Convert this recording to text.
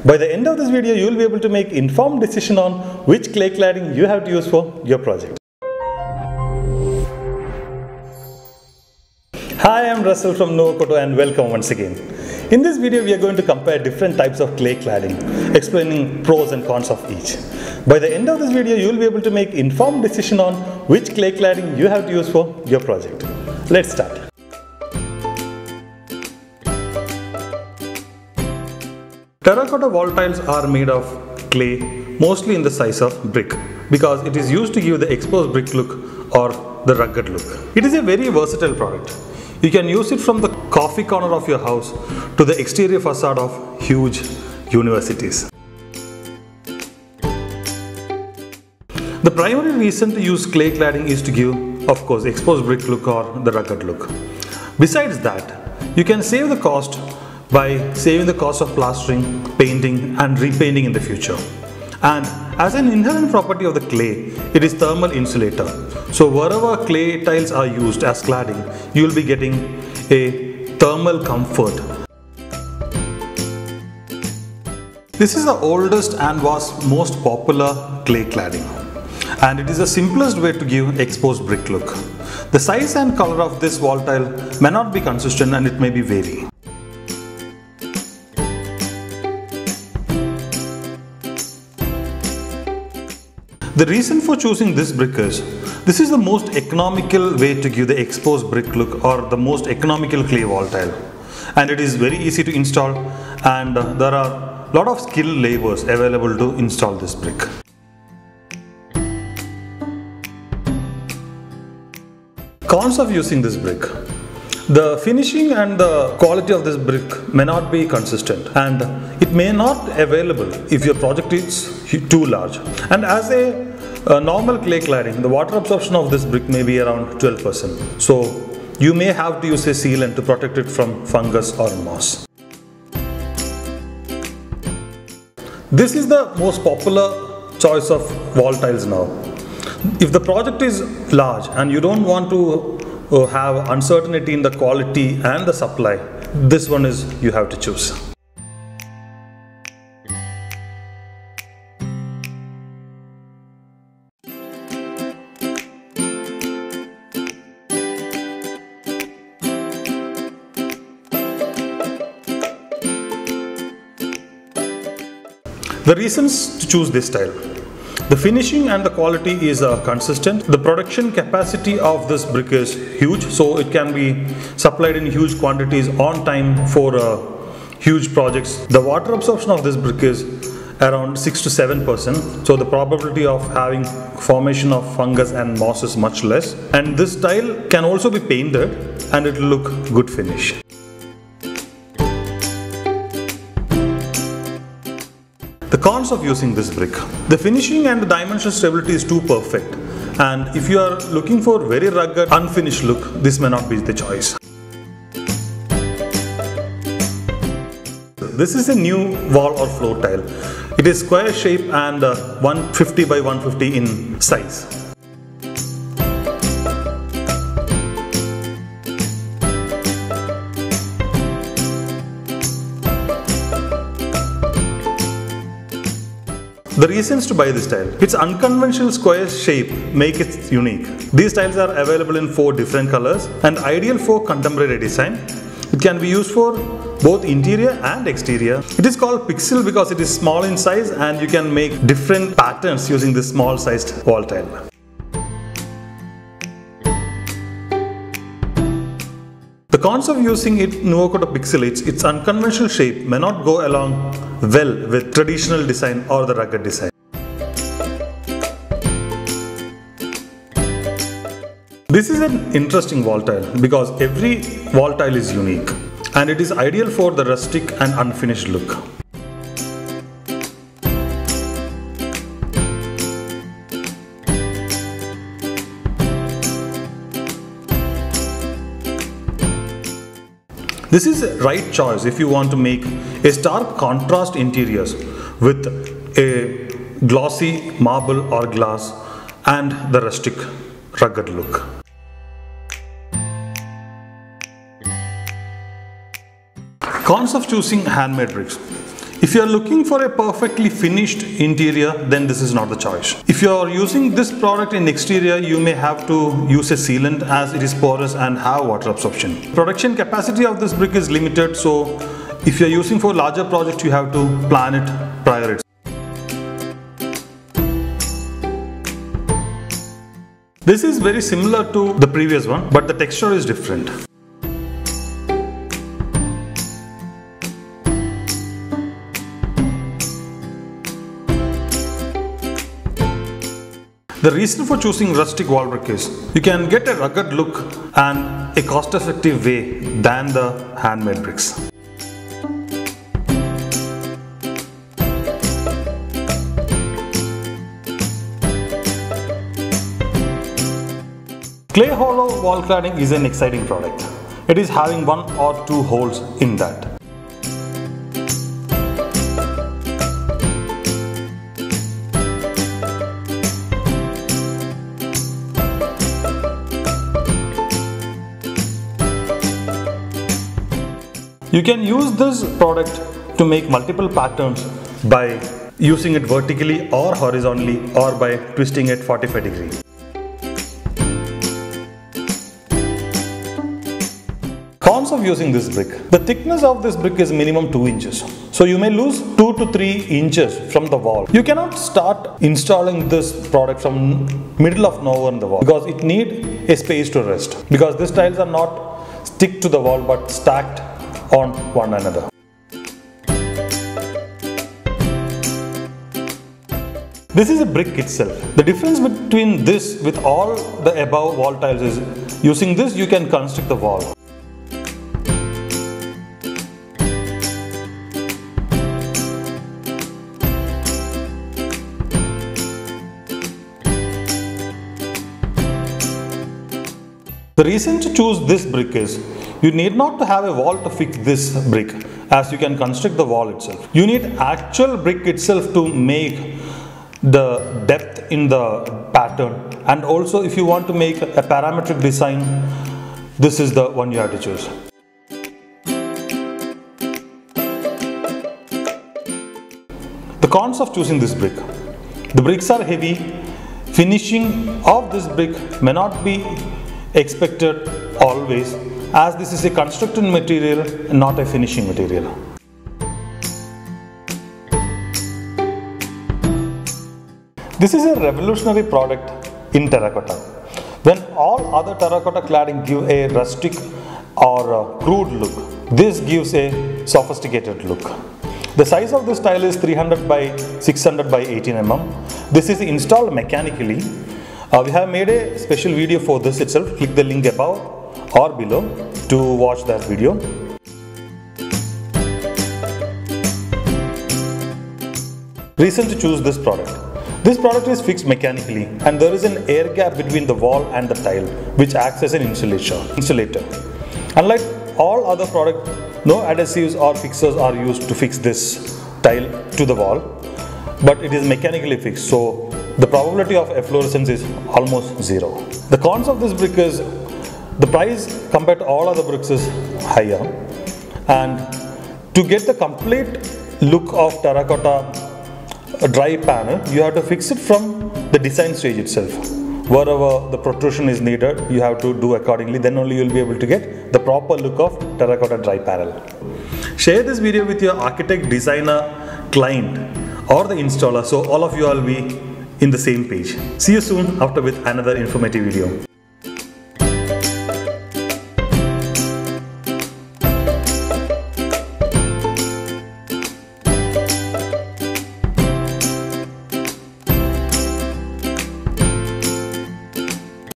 By the end of this video, you will be able to make informed decision on which clay cladding you have to use for your project. Hi, I am Russell from Nuvocotto and welcome once again. In this video, we are going to compare different types of clay cladding, explaining pros and cons of each. By the end of this video, you will be able to make informed decision on which clay cladding you have to use for your project. Let's start. Terracotta wall tiles are made of clay, mostly in the size of brick, because it is used to give the exposed brick look or the rugged look. It is a very versatile product. You can use it from the coffee corner of your house to the exterior facade of huge universities. The primary reason to use clay cladding is to give, of course, exposed brick look or the rugged look. Besides that, you can save the cost by saving the cost of plastering, painting and repainting in the future. And as an inherent property of the clay, it is thermal insulator. So wherever clay tiles are used as cladding, you will be getting a thermal comfort. This is the oldest and was most popular clay cladding, and it is the simplest way to give exposed brick look. The size and color of this wall tile may not be consistent and it may be vary. The reason for choosing this brick is, this is the most economical way to give the exposed brick look or the most economical clay wall tile. And it is very easy to install, and there are a lot of skilled laborers available to install this brick. Cons of using this brick. The finishing and the quality of this brick may not be consistent, and it may not available if your project is too large. And as a normal clay cladding, the water absorption of this brick may be around 12%. So you may have to use a sealant to protect it from fungus or moss. This is the most popular choice of wall tiles now. If the project is large and you don't want to have uncertainty in the quality and the supply, this one is you have to choose. The reasons to choose this tile. The finishing and the quality is consistent. The production capacity of this brick is huge, so it can be supplied in huge quantities on time for huge projects. The water absorption of this brick is around 6 to 7%, so the probability of having formation of fungus and moss is much less. And this tile can also be painted and it will look good finish. The cons of using this brick. The finishing and the dimensional stability is too perfect, and if you are looking for very rugged, unfinished look, this may not be the choice. This is a new wall or floor tile. It is square shape and 150 by 150 in size. The reasons to buy this tile. Its unconventional square shape make it unique. These tiles are available in 4 different colors and ideal for contemporary design. It can be used for both interior and exterior. It is called pixel because it is small in size and you can make different patterns using this small sized wall tile. The cons of using Nuvocotto Pixel, its unconventional shape may not go along well with traditional design or the rugged design. This is an interesting wall tile because every wall tile is unique and it is ideal for the rustic and unfinished look. This is the right choice if you want to make a stark contrast interiors with a glossy marble or glass and the rustic rugged look. Cons of choosing handmade bricks. If you are looking for a perfectly finished interior, then this is not the choice. If you are using this product in exterior, you may have to use a sealant as it is porous and have water absorption. Production capacity of this brick is limited, so if you are using for larger projects, you have to plan it prior. This is very similar to the previous one, but the texture is different. The reason for choosing rustic wall brick is you can get a rugged look and a cost-effective way than the handmade bricks. Clay hollow wall cladding is an exciting product. It is having 1 or 2 holes in that. You can use this product to make multiple patterns by using it vertically or horizontally or by twisting it 45 degrees. Cons of using this brick. The thickness of this brick is minimum 2 inches. So you may lose 2 to 3 inches from the wall. You cannot start installing this product from middle of nowhere in the wall because it needs a space to rest. Because these tiles are not stick to the wall but stacked on one another. This is a brick itself. The difference between this with all the above wall tiles is using this you can construct the wall. The reason to choose this brick is you need not to have a wall to fix this brick as you can construct the wall itself. You need actual brick itself to make the depth in the pattern, and also if you want to make a parametric design, this is the one you have to choose. The cons of choosing this brick. The bricks are heavy. Finishing of this brick may not be expected always, as this is a constructed material and not a finishing material. This is a revolutionary product in terracotta. When all other terracotta cladding give a rustic or a crude look, this gives a sophisticated look. The size of this tile is 300 by 600 by 18 mm. This is installed mechanically. We have made a special video for this itself. Click the link above or below to watch that video. Reason to choose this product. This product is fixed mechanically and there is an air gap between the wall and the tile which acts as an insulator. Unlike all other products, no adhesives or fixers are used to fix this tile to the wall, but it is mechanically fixed, so the probability of efflorescence is almost 0. The cons of this brick is the price compared to all other bricks is higher, and to get the complete look of terracotta dry panel, you have to fix it from the design stage itself. Wherever the protrusion is needed, you have to do accordingly, then only you will be able to get the proper look of terracotta dry panel. Share this video with your architect, designer, client or the installer, so all of you will be in the same page. See you soon after with another informative video.